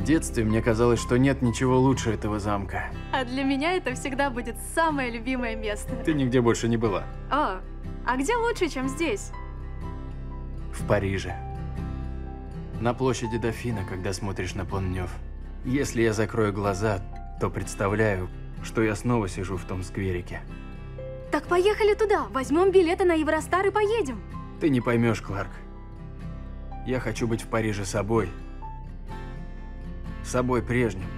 детстве мне казалось, что нет ничего лучше этого замка. А для меня это всегда будет самое любимое место. Ты нигде больше не была. О, а где лучше, чем здесь? В Париже. На площади Дофина, когда смотришь на Пон-Нёв. Если я закрою глаза, то представляю, что я снова сижу в том скверике. Так поехали туда, возьмем билеты на Евростар и поедем. Ты не поймешь, Кларк. Я хочу быть в Париже собой. Собой прежним.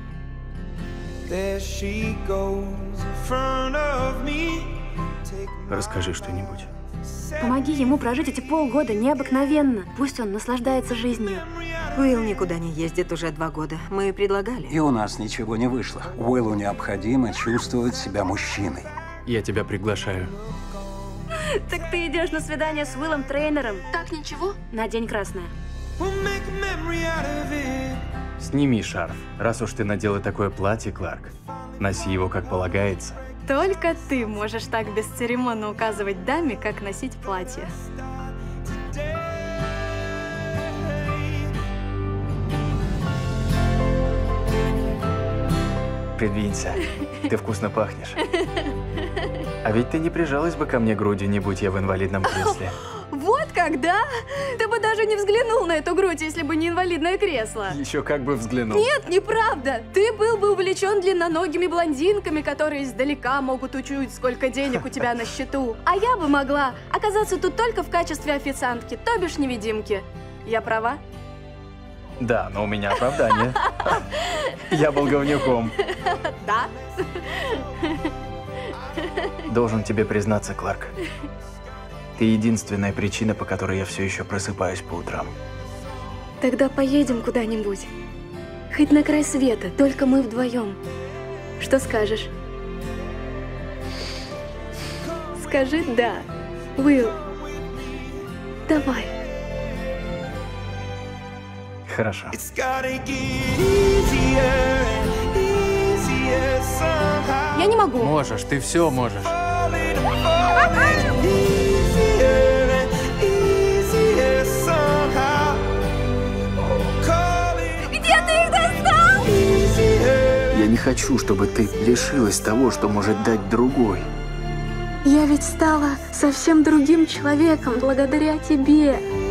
Расскажи что-нибудь. Помоги ему прожить эти полгода необыкновенно. Пусть он наслаждается жизнью. Уилл никуда не ездит уже 2 года. Мы предлагали. И у нас ничего не вышло. Уиллу необходимо чувствовать себя мужчиной. Я тебя приглашаю. Так ты идешь на свидание с Уиллом Трейнером. Так ничего? Надень красное. Сними шарф. Раз уж ты надела такое платье, Кларк, носи его как полагается. Только ты можешь так бесцеремонно указывать даме, как носить платье. Придвинься. Ты вкусно пахнешь. А ведь ты не прижалась бы ко мне грудью, не будь я в инвалидном кресле. Вот когда? Ты бы даже не взглянул на эту грудь, если бы не инвалидное кресло. Еще как бы взглянул. Нет, неправда. Ты был бы увлечен длинноногими блондинками, которые издалека могут учуять, сколько денег у тебя на счету. А я бы могла оказаться тут только в качестве официантки, то бишь невидимки. Я права? Да, но у меня оправдание. Я был говнюком. Да? Должен тебе признаться, Кларк. Ты единственная причина, по которой я все еще просыпаюсь по утрам. Тогда поедем куда-нибудь. Хоть на край света, только мы вдвоем. Что скажешь? Скажи «да». Уилл, давай. Хорошо. Я не могу. Можешь, ты все можешь. Где ты их достал? Я не хочу, чтобы ты лишилась того, что может дать другой. Я ведь стала совсем другим человеком благодаря тебе.